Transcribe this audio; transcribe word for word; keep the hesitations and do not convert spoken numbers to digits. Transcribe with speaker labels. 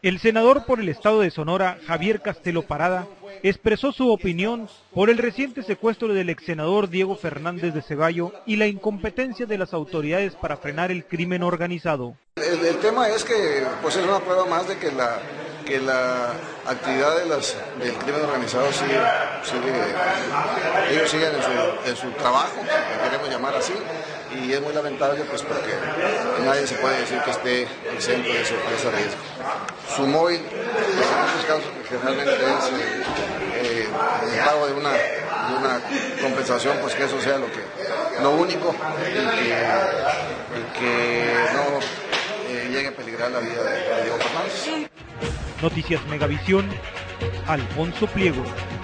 Speaker 1: El senador por el estado de Sonora, Javier Castelo Parada, expresó su opinión por el reciente secuestro del ex senador Diego Fernández de Ceballo y la incompetencia de las autoridades para frenar el crimen organizado.
Speaker 2: El, el tema es que pues es una prueba más de que la que la actividad de las, del crimen organizado sigue, sigue ellos siguen en su, en su trabajo, lo queremos llamar así, y es muy lamentable pues porque nadie se puede decir que esté exento de ese, de ese riesgo. Su móvil, pues, en muchos casos generalmente es eh, eh, el pago de una, de una compensación, pues que eso sea lo, que, lo único y que, y que no eh, llegue a peligrar la vida de, de Diego Fernández.
Speaker 1: Noticias Megavisión, Alfonso Pliego.